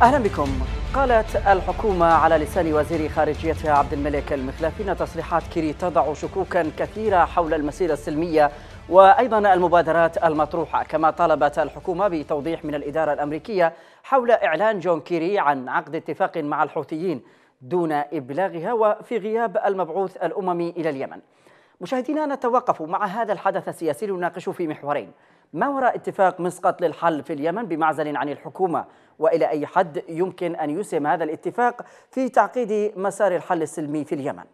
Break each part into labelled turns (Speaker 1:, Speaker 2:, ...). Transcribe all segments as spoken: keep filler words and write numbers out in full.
Speaker 1: أهلا بكم. قالت الحكومة على لسان وزير خارجيتها عبد الملك المخلافي أن تصريحات كيري تضع شكوكا كثيرة حول المسيرة السلمية وأيضا المبادرات المطروحة، كما طالبت الحكومة بتوضيح من الإدارة الأمريكية حول إعلان جون كيري عن عقد اتفاق مع الحوثيين دون إبلاغها وفي غياب المبعوث الأممي إلى اليمن. مشاهدينا، نتوقف مع هذا الحدث السياسي لنناقش في محورين: ما وراء اتفاق مسقط للحل في اليمن بمعزل عن الحكومة، وإلى أي حد يمكن أن يسهم هذا الاتفاق في تعقيد مسار الحل السلمي في اليمن؟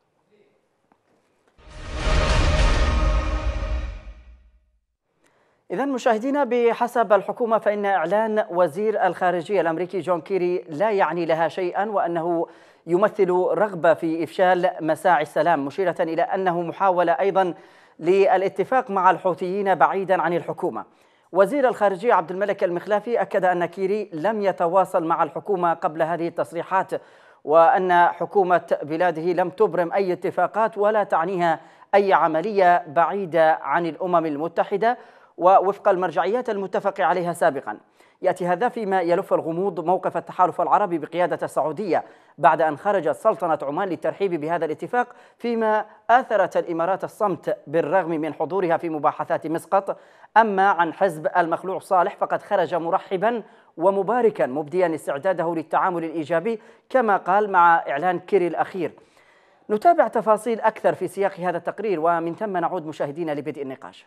Speaker 1: إذن مشاهدينا، بحسب الحكومة فإن إعلان وزير الخارجية الأمريكي جون كيري لا يعني لها شيئا، وأنه يمثل رغبة في إفشال مساعي السلام، مشيرة إلى أنه محاولة أيضا للاتفاق مع الحوثيين بعيدا عن الحكومة. وزير الخارجية عبد الملك المخلافي أكد أن كيري لم يتواصل مع الحكومة قبل هذه التصريحات، وأن حكومة بلاده لم تبرم أي اتفاقات ولا تعنيها أي عملية بعيدة عن الأمم المتحدة ووفق المرجعيات المتفق عليها سابقا. يأتي هذا فيما يلف الغموض موقف التحالف العربي بقيادة السعودية بعد أن خرجت سلطنة عمان للترحيب بهذا الاتفاق، فيما آثرت الإمارات الصمت بالرغم من حضورها في مباحثات مسقط. أما عن حزب المخلوع صالح فقد خرج مرحبا ومباركا مبديا استعداده للتعامل الإيجابي كما قال مع إعلان كيري الأخير. نتابع تفاصيل أكثر في سياق هذا التقرير ومن ثم نعود مشاهدينا لبدء النقاش.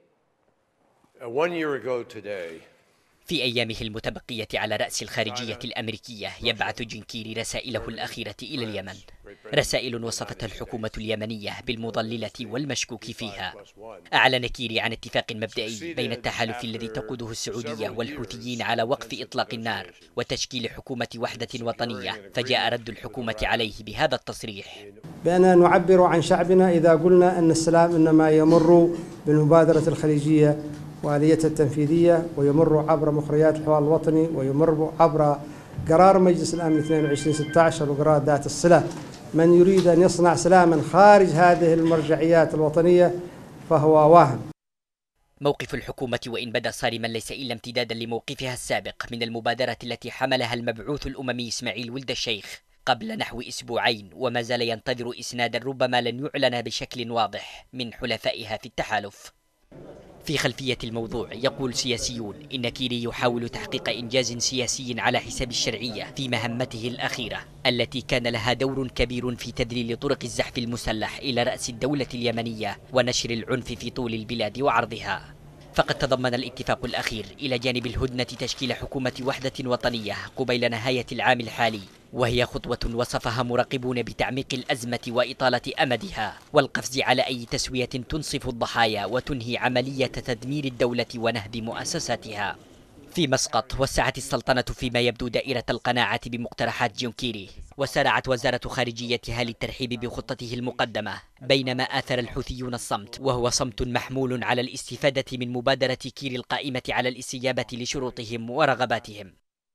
Speaker 2: في أيامه المتبقية على رأس الخارجية الأمريكية يبعث جون كيري رسائله الأخيرة إلى اليمن، رسائل وصفتها الحكومة اليمنية بالمضللة والمشكوك فيها. أعلن كيري عن اتفاق مبدئي بين التحالف الذي تقوده السعودية والحوثيين على وقف إطلاق النار وتشكيل حكومة وحدة وطنية، فجاء رد الحكومة عليه بهذا التصريح:
Speaker 3: بأننا نعبر عن شعبنا إذا قلنا أن السلام إنما يمر بالمبادرة الخليجية وآليتها التنفيذية، ويمر عبر مخرجات الحوار الوطني، ويمر عبر قرار مجلس الأمن اثنين وعشرين ستة عشر وقرار ذات الصلة. من يريد أن يصنع سلاما خارج هذه المرجعيات الوطنية فهو واهم.
Speaker 2: موقف الحكومة وإن بدا صارما ليس إلا امتدادا لموقفها السابق من المبادرة التي حملها المبعوث الأممي إسماعيل ولد الشيخ قبل نحو أسبوعين، وما زال ينتظر إسنادا ربما لن يعلن بشكل واضح من حلفائها في التحالف. في خلفية الموضوع يقول سياسيون إن كيري يحاول تحقيق إنجاز سياسي على حساب الشرعية في مهمته الأخيرة التي كان لها دور كبير في تذليل طرق الزحف المسلح إلى رأس الدولة اليمنية ونشر العنف في طول البلاد وعرضها. فقد تضمن الاتفاق الأخير إلى جانب الهدنة تشكيل حكومة وحدة وطنية قبيل نهاية العام الحالي، وهي خطوة وصفها مراقبون بتعميق الأزمة وإطالة أمدها والقفز على أي تسوية تنصف الضحايا وتنهي عملية تدمير الدولة ونهب مؤسساتها. في مسقط وسعت السلطنة فيما يبدو دائرة القناعة بمقترحات جون كيري، وسارعت وزارة خارجيتها للترحيب بخطته المقدمة، بينما آثر الحوثيون الصمت، وهو صمت محمول على الاستفادة من مبادرة كيري القائمة على الاستجابة لشروطهم ورغباتهم.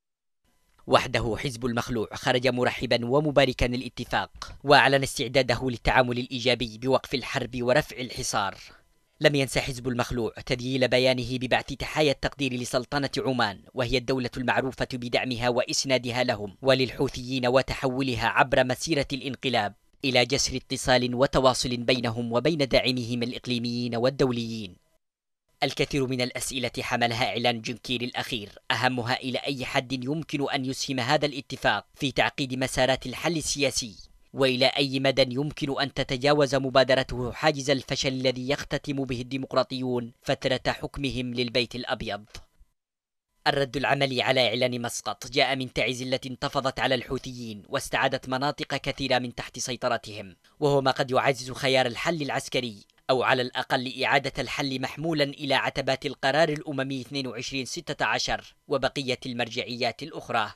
Speaker 2: وحده حزب المخلوع خرج مرحبا ومباركا الاتفاق، وأعلن استعداده للتعامل الإيجابي بوقف الحرب ورفع الحصار. لم ينسى حزب المخلوع تذييل بيانه ببعث تحايا التقدير لسلطنة عمان، وهي الدولة المعروفة بدعمها وإسنادها لهم وللحوثيين وتحولها عبر مسيرة الانقلاب إلى جسر اتصال وتواصل بينهم وبين داعميهم الإقليميين والدوليين. الكثير من الأسئلة حملها إعلان جون كيري الأخير، أهمها إلى أي حد يمكن أن يسهم هذا الاتفاق في تعقيد مسارات الحل السياسي، وإلى أي مدى يمكن أن تتجاوز مبادرته حاجز الفشل الذي يختتم به الديمقراطيون فترة حكمهم للبيت الأبيض. الرد العملي على إعلان مسقط جاء من تعز التي انتفضت على الحوثيين واستعادت مناطق كثيرة من تحت سيطرتهم، وهو ما قد يعزز خيار الحل العسكري، أو على الأقل إعادة الحل محمولا إلى عتبات القرار الأممي اثنين وعشرين ستة عشر وبقية المرجعيات الأخرى.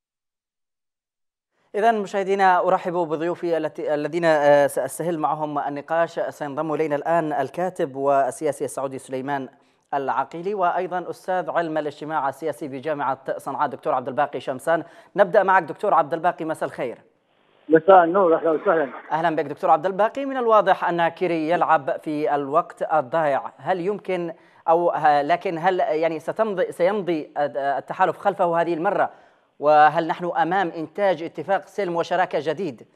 Speaker 1: إذن مشاهدينا، أرحب بضيوفي الذين سأستهل معهم النقاش. سينضم إلينا الآن الكاتب والسياسي السعودي سليمان العقيلي، وأيضا أستاذ علم الاجتماع السياسي بجامعة صنعاء دكتور عبد الباقي شمسان. نبدأ معك دكتور عبد الباقي، مساء الخير.
Speaker 4: مساء النور، أهلا وسهلا.
Speaker 1: أهلا بك دكتور عبد الباقي. من الواضح أن كيري يلعب في الوقت الضائع، هل يمكن أو لكن هل يعني ستمضي سيمضي التحالف خلفه هذه المرة وهل نحن أمام إنتاج اتفاق سلم وشراكة جديد؟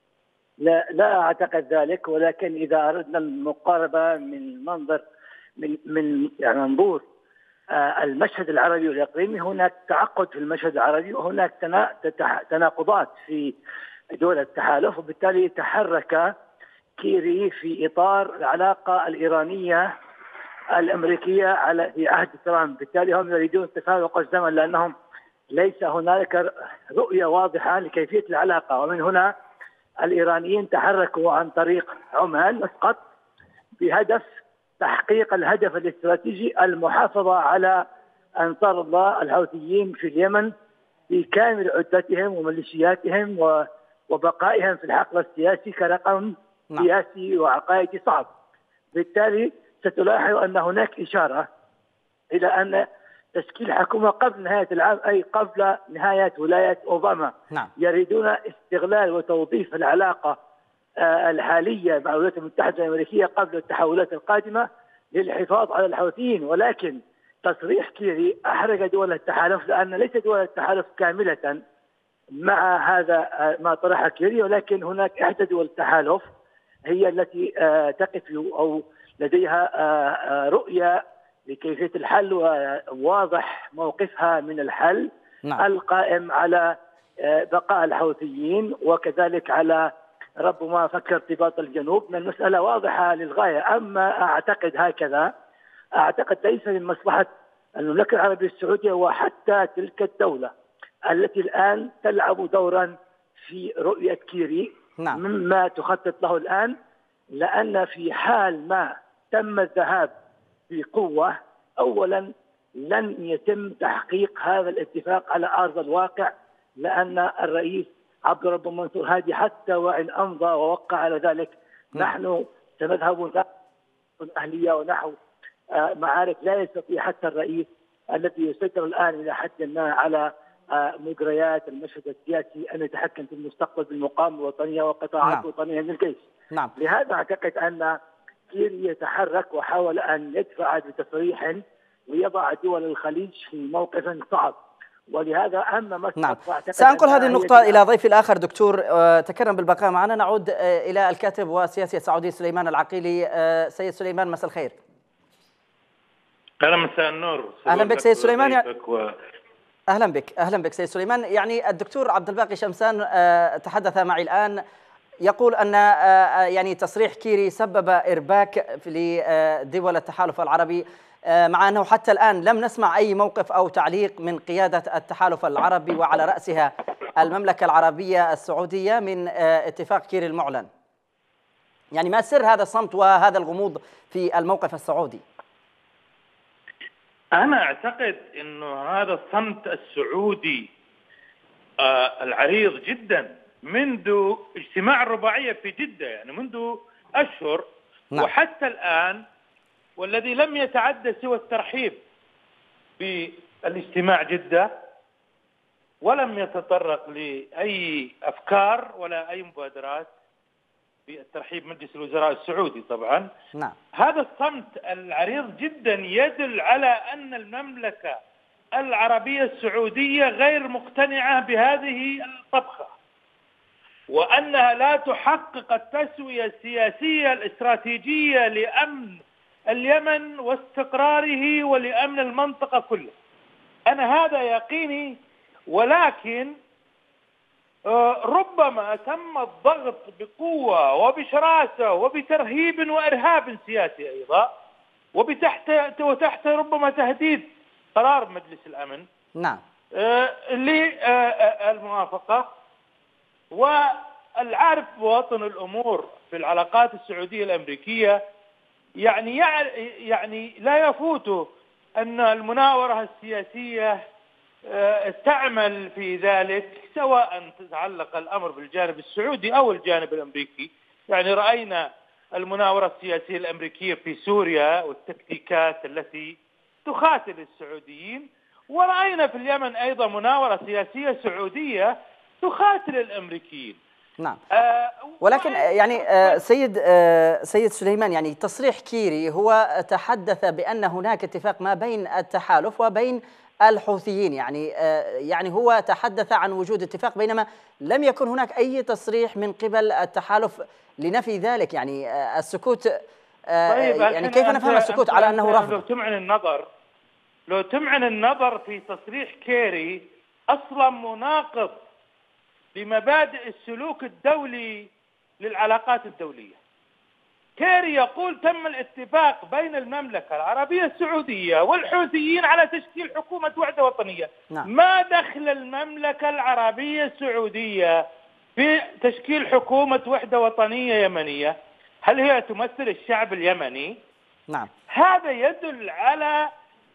Speaker 4: لا لا أعتقد ذلك، ولكن إذا أردنا المقاربة من منظر من من يعني منظور المشهد العربي والإقليمي، هناك تعقد في المشهد العربي وهناك تناقضات في دول التحالف، وبالتالي تحرك كيري في إطار العلاقة الإيرانية الأمريكية على في عهد ترامب. بالتالي هم يريدون تسابق الزمن لأنهم ليس هنالك رؤية واضحة لكيفية العلاقة، ومن هنا الإيرانيين تحركوا عن طريق عمان مسقط بهدف تحقيق الهدف الاستراتيجي المحافظة على أنصار الله الحوثيين في اليمن بكامل عدتهم وميليشياتهم وبقائهم في الحقل السياسي كرقم نعم. سياسي وعقائدي صعب. بالتالي ستلاحظ أن هناك إشارة إلى أن تشكيل حكومة قبل نهاية العام، أي قبل نهاية ولاية أوباما نعم. يريدون استغلال وتوظيف العلاقة الحالية مع الولايات المتحدة الأمريكية قبل التحولات القادمة للحفاظ على الحوثيين. ولكن تصريح كيري أحرج دول التحالف، لأن ليس دول التحالف كاملة مع هذا ما طرح كيري، ولكن هناك إحدى دول التحالف هي التي تقف أو لديها رؤية لكيفية الحل وواضح موقفها من الحل نعم. القائم على بقاء الحوثيين وكذلك على ربما فك ارتباط الجنوب. من المسألة واضحة للغاية. أما أعتقد هكذا، أعتقد ليس من مصلحة المملكة العربية السعودية وحتى تلك الدولة التي الآن تلعب دورا في رؤية كيري نعم. مما تخطط له الآن، لأن في حال ما تم الذهاب بقوة أولا لن يتم تحقيق هذا الاتفاق على أرض الواقع، لأن الرئيس عبد الرب منصور هادي حتى وإن أمضى ووقع على ذلك م. نحن سنذهب نحو الأهلية ونحو معارك لا يستطيع حتى الرئيس الذي يسيطر الآن إلى حد ما على مجريات المشهد السياسي أن يتحكم في المستقبل بالمقاومة الوطنية وقطاعات نعم. وطنية من الجيش نعم. لهذا أعتقد أن كيري يتحرك وحاول أن يدفع بتصريح ليضع دول الخليج في موقف صعب، ولهذا أما مسقط
Speaker 1: نعم. سأنقل هذه النقطة إلى ضيفي الآخر دكتور تكرم بالبقاء معنا. نعود إلى الكاتب والسياسي السعودي سليمان العقيلي. سيد سليمان مساء الخير.
Speaker 5: أهلا مساء النور.
Speaker 1: أهلا بك سيد سليمان. يعني و... أهلا بك أهلا بك سيد سليمان. يعني الدكتور عبد الباقي شمسان تحدث معي الآن، يقول أن يعني تصريح كيري سبب إرباك لدول التحالف العربي، مع أنه حتى الآن لم نسمع أي موقف أو تعليق من قيادة التحالف العربي وعلى رأسها المملكة العربية السعودية من اتفاق كيري المعلن. يعني ما سر هذا الصمت وهذا الغموض في الموقف السعودي؟
Speaker 5: أنا أعتقد أنه هذا الصمت السعودي آه العريض جدا منذ اجتماع الرباعية في جدة، يعني منذ أشهر نعم. وحتى الآن، والذي لم يتعدى سوى الترحيب بالاجتماع جدة، ولم يتطرق لأي أفكار ولا أي مبادرات بالترحيب مجلس الوزراء السعودي طبعا نعم. هذا الصمت العريض جدا يدل على أن المملكة العربية السعودية غير مقتنعة بهذه الطبخة، وأنها لا تحقق التسوية السياسية الاستراتيجية لأمن اليمن واستقراره ولأمن المنطقة كلها. أنا هذا يقيني، ولكن ربما تم الضغط بقوة وبشراسة وبترهيب وإرهاب سياسي أيضا، وبتحت وتحت ربما تهديد قرار مجلس الأمن
Speaker 1: نعم
Speaker 5: للموافقة. والعارف بوطن الأمور في العلاقات السعودية الأمريكية يعني يعني لا يفوته أن المناورة السياسية تعمل في ذلك، سواء تتعلق الأمر بالجانب السعودي أو الجانب الأمريكي. يعني رأينا المناورة السياسية الأمريكية في سوريا والتكتيكات التي تخاتل السعوديين، ورأينا في اليمن أيضا مناورة سياسية سعودية تخاتل الأمريكيين.
Speaker 1: نعم.
Speaker 5: آه
Speaker 1: ولكن يعني آه سيد آه سيد سليمان، يعني تصريح كيري هو تحدث بأن هناك اتفاق ما بين التحالف وبين الحوثيين، يعني آه يعني هو تحدث عن وجود اتفاق، بينما لم يكن هناك أي تصريح من قبل التحالف لنفي ذلك. يعني آه السكوت آه
Speaker 5: طيب
Speaker 1: يعني كيف نفهم السكوت على أنه رفض؟
Speaker 5: لو تمعن النظر لو تمعن النظر في تصريح كيري أصلا مناقض لمبادئ السلوك الدولي للعلاقات الدولية. كيري يقول تم الاتفاق بين المملكة العربية السعودية والحوثيين على تشكيل حكومة وحدة وطنية.
Speaker 1: نعم.
Speaker 5: ما دخل المملكة العربية السعودية في تشكيل حكومة وحدة وطنية يمنية؟ هل هي تمثل الشعب اليمني؟
Speaker 1: نعم.
Speaker 5: هذا يدل على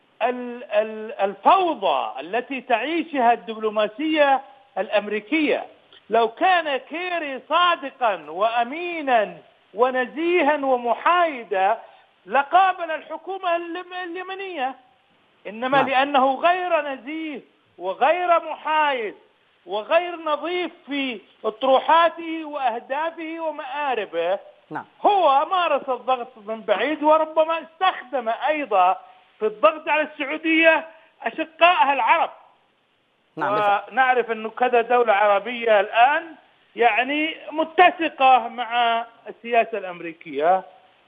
Speaker 5: الفوضى التي تعيشها الدبلوماسية الأمريكية. لو كان كيري صادقا وأمينا ونزيها ومحايدا لقابل الحكومة اليمنية، إنما نعم. لأنه غير نزيه وغير محايد وغير نظيف في اطروحاته وأهدافه ومآربه، نعم. هو مارس الضغط من بعيد، وربما استخدم أيضا في الضغط على السعودية أشقائها العرب. نعم. ونعرف أنه كذا دولة عربية الآن يعني متسقة مع السياسة الأمريكية،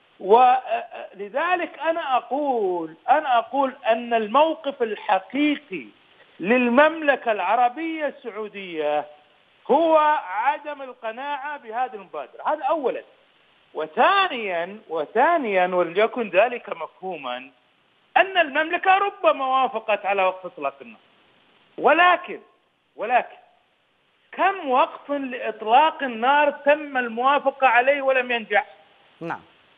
Speaker 5: ولذلك أنا أقول أنا أقول أن الموقف الحقيقي للمملكة العربية السعودية هو عدم القناعة بهذه المبادرة. هذا أولا. وثانيا وثانيا وليكن ذلك مفهوما أن المملكة ربما وافقت على وقف إطلاق النار، ولكن ولكن كم وقف لإطلاق النار تم الموافقة عليه ولم ينجح؟
Speaker 1: نعم.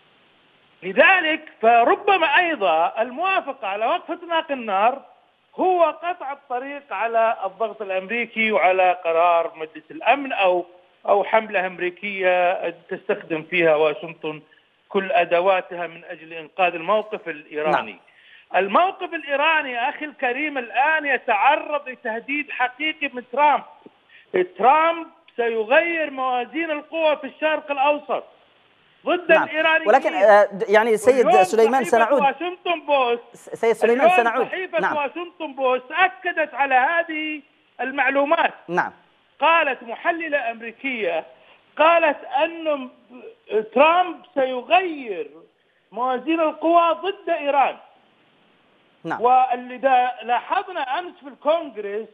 Speaker 5: لذلك فربما أيضا الموافقة على وقف إطلاق النار هو قطع الطريق على الضغط الأمريكي وعلى قرار مجلس الأمن أو أو حملة أمريكية تستخدم فيها واشنطن كل أدواتها من أجل إنقاذ الموقف الإيراني. نعم. الموقف الإيراني أخي الكريم الآن يتعرض لتهديد حقيقي من ترامب. ترامب سيغير موازين القوى في الشرق الأوسط ضد نعم. الإيرانيين.
Speaker 1: ولكن يعني سيد سليمان سنعود
Speaker 5: واشنطن بوست
Speaker 1: سيد سليمان سنعود
Speaker 5: صحيفة نعم. واشنطن بوست أكدت على هذه المعلومات.
Speaker 1: نعم.
Speaker 5: قالت محللة أمريكية قالت أن ترامب سيغير موازين القوى ضد إيران.
Speaker 1: نعم.
Speaker 5: والذي لاحظنا أمس في الكونغرس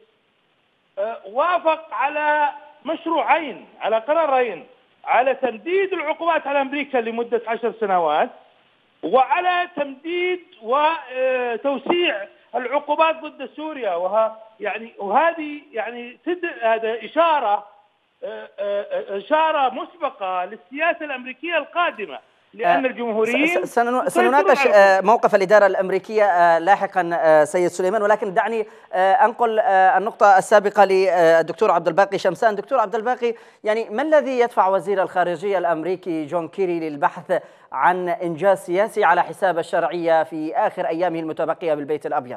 Speaker 5: وافق على مشروعين، على قرارين، على تمديد العقوبات على أمريكا لمدة عشر سنوات، وعلى تمديد وتوسيع العقوبات ضد سوريا. وها يعني وهذه يعني هذا إشارة إشارة مسبقة للسياسة الأمريكية القادمة، لأن الجمهوريين
Speaker 1: سنناقش موقف الإدارة الأمريكية لاحقا سيد سليمان، ولكن دعني أنقل النقطة السابقة للدكتور عبد الباقي شمسان. دكتور عبد الباقي، يعني ما الذي يدفع وزير الخارجية الأمريكي جون كيري للبحث عن إنجاز سياسي على حساب الشرعية في آخر أيامه المتبقية بالبيت الأبيض؟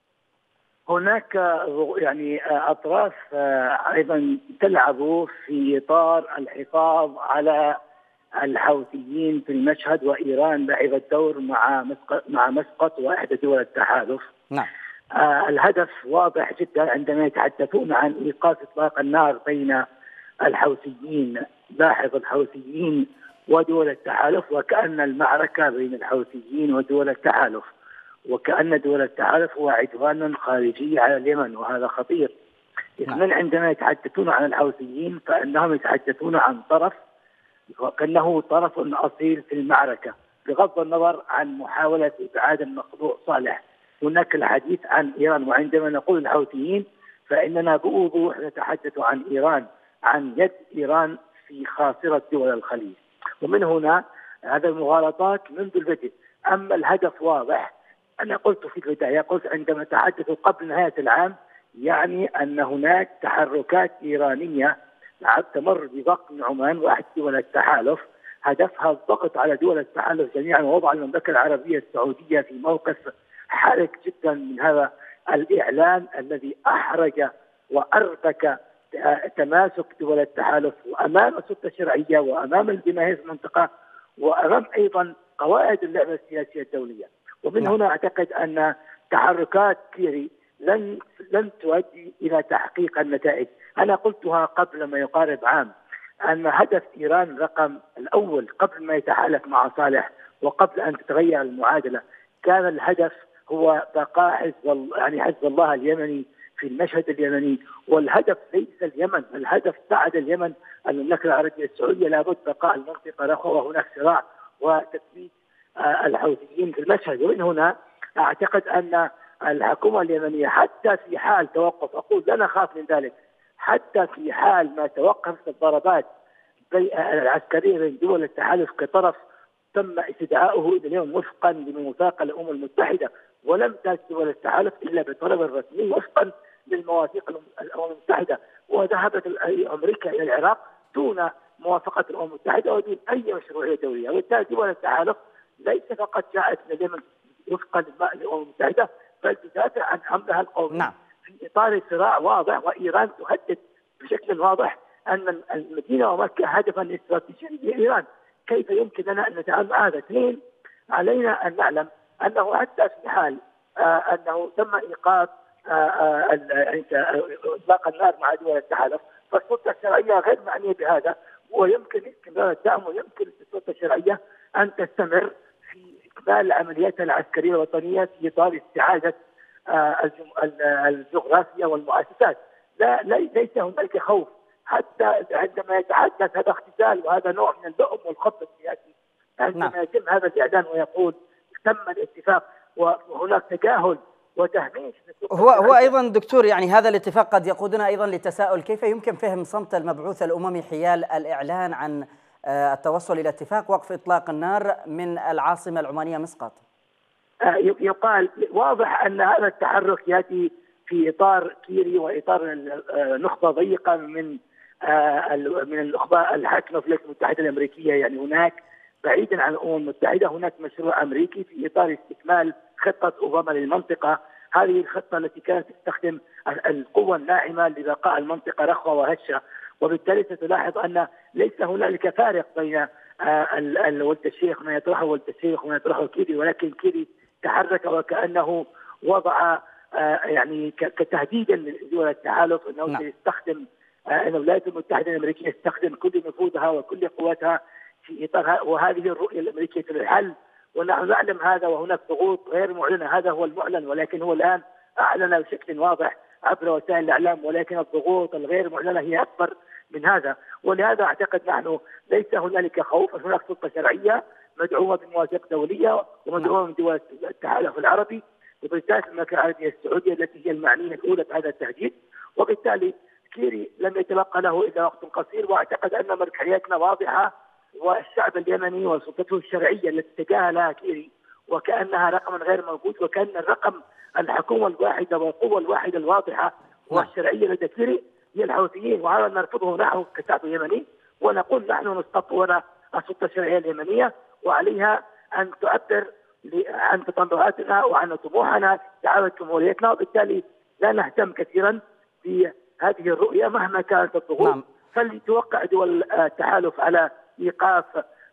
Speaker 4: هناك يعني أطراف أيضا تلعب في إطار الحفاظ على الحوثيين في المشهد، وإيران لعبت دور مع مسقط مع مسقط وإحدى دول التحالف.
Speaker 1: نعم.
Speaker 4: آه الهدف واضح جدا عندما يتحدثون عن إيقاف إطلاق النار بين الحوثيين، لاحظ الحوثيين ودول التحالف، وكأن المعركة بين الحوثيين ودول التحالف، وكأن دول التحالف هو عدوان خارجي على اليمن، وهذا خطير. إذن عندما يتحدثون عن الحوثيين فإنهم يتحدثون عن طرف وكأنه طرف أصيل في المعركة، بغض النظر عن محاولة إبعاد المخلوق صالح. هناك الحديث عن إيران، وعندما نقول الحوثيين فإننا بوضوح نتحدث عن إيران، عن يد إيران في خاصرة دول الخليج. ومن هنا هذا المغالطات منذ البدء. أما الهدف واضح، أنا قلت في البداية، قلت عندما تحدثوا قبل نهاية العام يعني أن هناك تحركات إيرانية تمر بضغط عمان واحد دول التحالف، هدفها الضغط على دول التحالف جميعا، ووضع المملكة العربية السعودية في موقف حرج جدا من هذا الإعلان الذي أحرج وأربك تماسك دول التحالف وأمام السلطة الشرعية وأمام الجماهير في المنطقة وأمام أيضا قواعد اللعبة السياسية الدولية. ومن هنا أعتقد أن تحركات كيري لن لن تؤدي إلى تحقيق النتائج. أنا قلتها قبل ما يقارب عام أن هدف إيران رقم الأول قبل ما يتحالف مع صالح وقبل أن تتغير المعادلة كان الهدف هو بقاء حزب يعني حزب الله اليمني في المشهد اليمني، والهدف ليس اليمن، الهدف بعد اليمن المملكة العربية السعودية لابد بقاء المنطقة رخوة وهناك صراع وتثبيت الحوثيين في المشهد. ومن هنا أعتقد أن الحكومة اليمنية حتى في حال توقف، أقول لا نخاف من ذلك، حتى في حال ما توقفت الضربات العسكرية بين دول التحالف كطرف تم استدعاؤه إلى اليوم وفقا لميثاق الأمم المتحدة، ولم تأتي دول التحالف إلا بطلب رسمي وفقا للمواثيق الأمم المتحدة، وذهبت أمريكا إلى العراق دون موافقة الأمم المتحدة ودون أي مشروعية دولية. وبالتالي دول التحالف ليس فقط جاءت من اليمن وفقا للأمم المتحدة بل تدافع عن أمنها القومي. نعم. في إطار صراع واضح، وإيران تهدد بشكل واضح أن المدينة ومكة هدفا استراتيجيا لإيران. كيف يمكن لنا أن نتعامل مع هذا؟ اثنين، علينا أن نعلم أنه حتى في حال آه أنه تم إيقاف آه آه إطلاق النار مع دول التحالف فالسلطة الشرعية غير معنية بهذا، ويمكن استمرار الدعم ويمكن للسلطة الشرعية أن تستمر في إكمال عملياتها العسكرية الوطنية في إطار استعادة آه الجغرافيا والمؤسسات. لا ليس هناك خوف حتى عندما يتحدث هذا اختزال وهذا نوع من اللؤم والخط السياسي. عندما نعم. يتم هذا الإعلان ويقول تم الاتفاق وهناك تجاهل وتهميش.
Speaker 1: هو هو ايضا دكتور يعني هذا الاتفاق قد يقودنا ايضا للتساؤل كيف يمكن فهم صمت المبعوث الاممي حيال الاعلان عن التوصل الى اتفاق وقف اطلاق النار من العاصمه العمانيه مسقط؟
Speaker 4: يقال واضح ان هذا التحرك ياتي في اطار كيري واطار نخبه ضيقه من من النخبه الحاكمه في الولايات المتحده الامريكيه. يعني هناك بعيدا عن الامم المتحده هناك مشروع امريكي في اطار استكمال خطه اوباما للمنطقه. هذه الخطه التي كانت تستخدم القوه الناعمه لبقاء المنطقه رخوه وهشه، وبالتالي ستلاحظ ان ليس هنالك فارق بين ولد الشيخ ما يطرحه ولد الشيخ وما يطرحه كيري، ولكن كيري تحرك وكانه وضع يعني كتهديدا لدول التحالف انه نعم. سيستخدم ان الولايات المتحده الامريكيه تستخدم كل نفوذها وكل قوتها في اطار وهذه الرؤيه الامريكيه للحل، ونحن نعلم هذا وهناك ضغوط غير معلنه. هذا هو المعلن، ولكن هو الان اعلن بشكل واضح عبر وسائل الاعلام، ولكن الضغوط الغير معلنه هي اكبر من هذا. ولهذا اعتقد نحن ليس هنالك خوف، هناك سلطه شرعيه مدعومه بمواثيق دوليه ومدعومه من دول التحالف العربي، وبالتالي المملكه العربيه السعوديه التي هي المعنيه الاولى بهذا التهديد. وبالتالي كيري لم يتبقى له الا وقت قصير، واعتقد ان مرجعيتنا واضحه، والشعب اليمني وسلطته الشرعيه التي تجاهلها كيري وكانها رقم غير موجود، وكان الرقم الحكومه الواحده والقوه الواحده الواضحه والشرعيه لدى كيري هي الحوثيين، وهذا نرفضه نحن كشعب يمني، ونقول نحن نستطيع السلطه الشرعيه اليمنيه وعليها ان تعبر عن تطلعاتنا وعن طموحنا في استعاده جمهوريتنا، وبالتالي لا نهتم كثيرا بهذه الرؤيه مهما كانت الضغوط. نعم. فليتوقع دول التحالف على ايقاف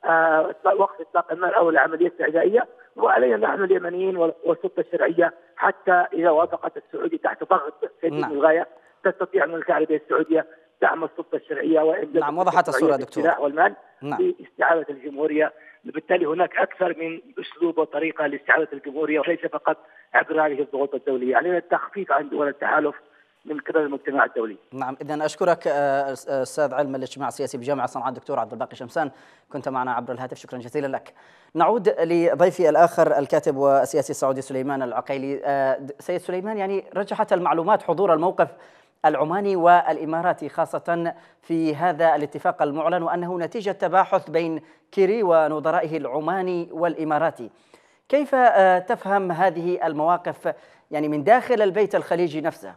Speaker 4: آه وقف اطلاق النار او العمليه الاستعدائيه، وعلينا نحن اليمنيين والسلطه الشرعيه حتى اذا وافقت السعوديه تحت ضغط شديد نعم. للغايه تستطيع المملكه العربيه السعوديه دعم السلطه الشرعيه وامداد
Speaker 1: نعم وضحت الصوره دكتور
Speaker 4: والمال نعم. لاستعاده الجمهوريه. بالتالي هناك اكثر من اسلوب وطريقه لاستعاده الجمهوريه وليس فقط عبر هذه الضغوط الدوليه. علينا التخفيف عن دول التحالف من قبل المجتمع الدولي.
Speaker 1: نعم، إذن أشكرك أستاذ علم الاجتماع السياسي بجامعة صنعاء الدكتور عبد الباقي شمسان، كنت معنا عبر الهاتف، شكرا جزيلا لك. نعود لضيفي الآخر الكاتب والسياسي السعودي سليمان العقيلي. سيد سليمان، يعني رجحت المعلومات حضور الموقف العماني والإماراتي خاصة في هذا الاتفاق المعلن، وأنه نتيجة تباحث بين كيري ونظرائه العماني والإماراتي. كيف تفهم هذه المواقف يعني من داخل البيت الخليجي نفسه؟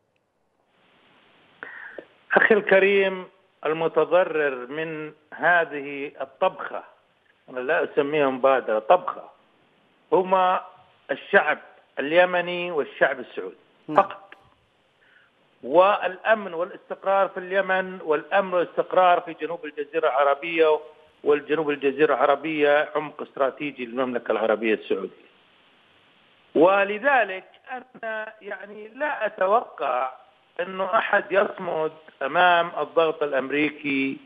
Speaker 5: أخي الكريم، المتضرر من هذه الطبخة، أنا لا أسميها مبادرة، طبخة، هما الشعب اليمني والشعب السعودي فقط. والأمن والاستقرار في اليمن والأمن والاستقرار في جنوب الجزيرة العربية، والجنوب الجزيرة العربية عمق استراتيجي للمملكة العربية السعودية. ولذلك أنا يعني لا أتوقع أنه أحد يصمد أمام الضغط الأمريكي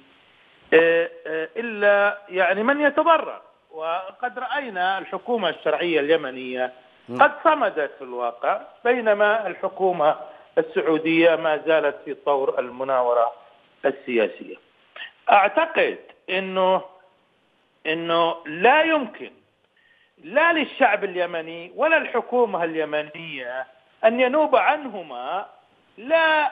Speaker 5: إلا يعني من يتضرر. وقد رأينا الحكومة الشرعية اليمنية قد صمدت في الواقع، بينما الحكومة السعودية ما زالت في طور المناورة السياسية. أعتقد أنه أنه لا يمكن لا للشعب اليمني ولا الحكومة اليمنية أن ينوب عنهما لا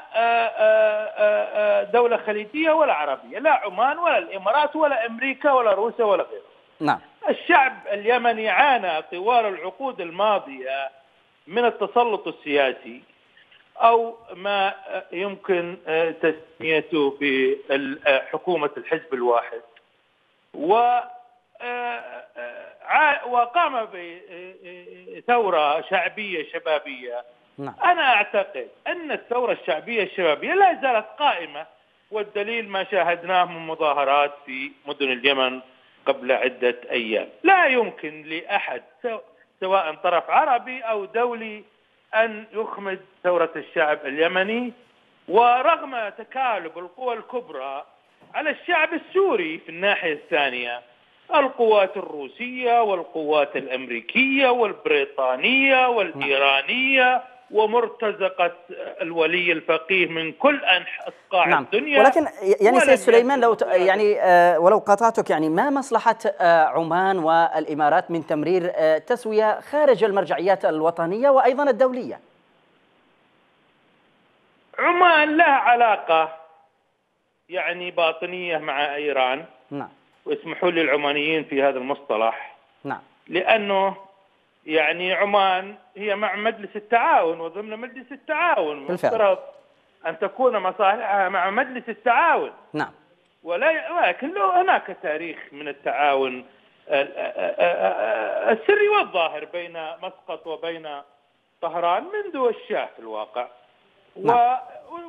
Speaker 5: دولة خليجية ولا عربية، لا عمان ولا الإمارات ولا أمريكا ولا روسيا ولا غيرها.
Speaker 1: نعم.
Speaker 5: الشعب اليمني عانى طوال العقود الماضية من التسلط السياسي، أو ما يمكن تسميته بحكومة الحزب الواحد، وقام بثورة شعبية شبابية.
Speaker 1: نعم.
Speaker 5: أنا أعتقد أن الثورة الشعبية الشبابية لا زالت قائمة، والدليل ما شاهدناه من مظاهرات في مدن اليمن قبل عدة أيام. لا يمكن لأحد سواء طرف عربي أو دولي أن يخمد ثورة الشعب اليمني، ورغم تكالب القوى الكبرى على الشعب السوري في الناحية الثانية، القوات الروسية والقوات الأمريكية والبريطانية والإيرانية ومرتزقة الولي الفقيه من كل أنحاء
Speaker 1: نعم.
Speaker 5: الدنيا.
Speaker 1: ولكن يعني سيد سليمان لو يعني آه ولو قاطعتك، يعني ما مصلحة آه عمان والإمارات من تمرير آه تسوية خارج المرجعيات الوطنية وأيضا الدولية؟
Speaker 5: عمان لها علاقة يعني باطنية مع إيران.
Speaker 1: نعم.
Speaker 5: واسمحوا لي العمانيين في هذا المصطلح.
Speaker 1: نعم.
Speaker 5: لأنه يعني عمان هي مع مجلس التعاون وضمن مجلس التعاون، مفترض أن تكون مصالحها مع مجلس التعاون.
Speaker 1: نعم.
Speaker 5: ولكن له هناك تاريخ من التعاون السري والظاهر بين مسقط وبين طهران منذ الشاه في الواقع.
Speaker 1: نعم.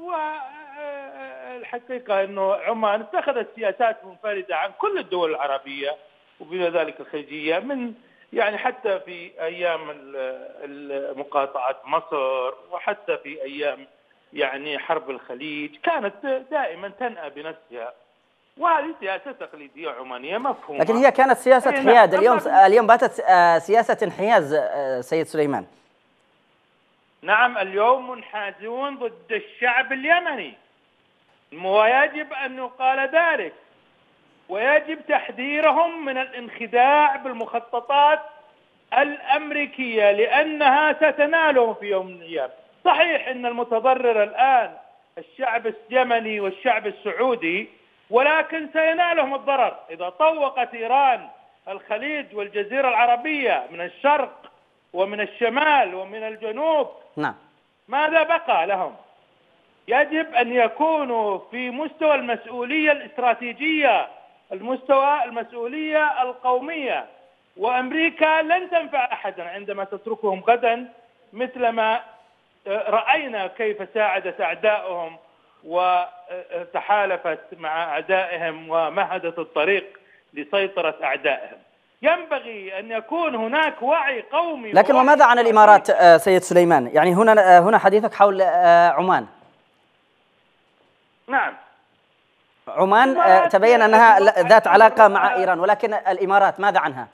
Speaker 5: والحقيقة أنه عمان اتخذت سياسات منفردة عن كل الدول العربية وبما ذلك الخليجية، من يعني حتى في أيام مقاطعة مصر، وحتى في أيام يعني حرب الخليج كانت دائما تنأى بنفسها، وهذه سياسة تقليدية عمانية مفهومة.
Speaker 1: لكن هي كانت سياسة حياد، اليوم اليوم باتت سياسة انحياز سيد سليمان.
Speaker 5: نعم، اليوم منحازون ضد الشعب اليمني، ويجب أن يقال ذلك، ويجب تحذيرهم من الانخداع بالمخططات الأمريكية لأنها ستنالهم في يوم من الأيام. صحيح أن المتضرر الآن الشعب اليمني والشعب السعودي، ولكن سينالهم الضرر إذا طوقت إيران الخليج والجزيرة العربية من الشرق ومن الشمال ومن الجنوب.
Speaker 1: نعم.
Speaker 5: ماذا بقى لهم؟ يجب أن يكونوا في مستوى المسؤولية الاستراتيجية، المستوى المسؤولية القومية، وأمريكا لن تنفع أحدا عندما تتركهم غدا، مثلما رأينا كيف ساعدت أعدائهم وتحالفت مع أعدائهم ومهدت الطريق لسيطرة أعدائهم. ينبغي أن يكون هناك وعي قومي.
Speaker 1: لكن وماذا عن الإمارات سيد سليمان؟ يعني هنا هنا حديثك حول عمان.
Speaker 5: نعم.
Speaker 1: عمان تبين أنها ذات علاقة مع إيران، ولكن الإمارات ماذا عنها؟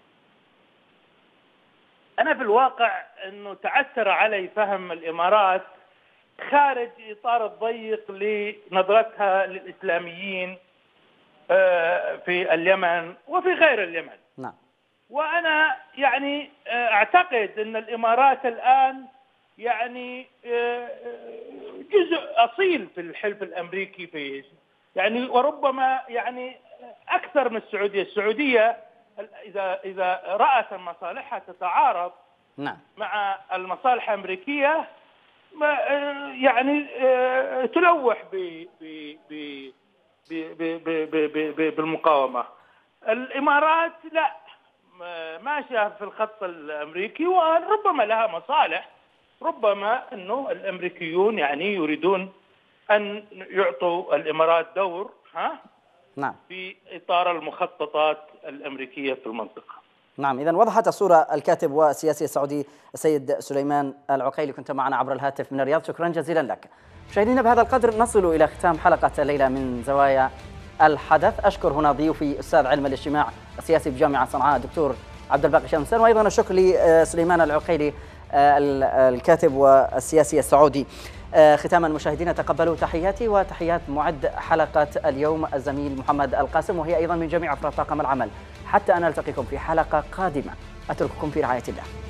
Speaker 5: أنا في الواقع أنه تعثر علي فهم الإمارات خارج إطار الضيق لنظرتها للإسلاميين في اليمن وفي غير اليمن.
Speaker 1: نعم.
Speaker 5: وأنا يعني أعتقد أن الإمارات الآن يعني جزء أصيل في الحلف الأمريكي في يعني، وربما يعني أكثر من السعودية. السعودية إذا إذا رأت مصالحها تتعارض
Speaker 1: نعم
Speaker 5: مع المصالح الأمريكية يعني تلوح ب بالمقاومة. الإمارات لا، ماشية في الخط الأمريكي وربما لها مصالح ربما أنه الأمريكيون يعني يريدون أن يعطوا الإمارات دور ها
Speaker 1: نعم
Speaker 5: في إطار المخططات الأمريكية في المنطقة.
Speaker 1: نعم، إذن وضحت الصورة الكاتب والسياسي السعودي السيد سليمان العقيلي، كنت معنا عبر الهاتف من الرياض، شكرا جزيلا لك. مشاهدينا بهذا القدر نصل إلى ختام حلقة الليلة من زوايا الحدث. أشكر هنا ضيوفي أستاذ علم الاجتماع السياسي بجامعة صنعاء الدكتور عبد الباقي شمسان، وأيضا الشكر لسليمان العقيلي الكاتب والسياسي السعودي. ختاما مشاهدينا تقبلوا تحياتي وتحيات معد حلقة اليوم الزميل محمد القاسم، وهي أيضا من جميع أفراد طاقم العمل. حتى أن ألتقيكم في حلقة قادمة، أترككم في رعاية الله.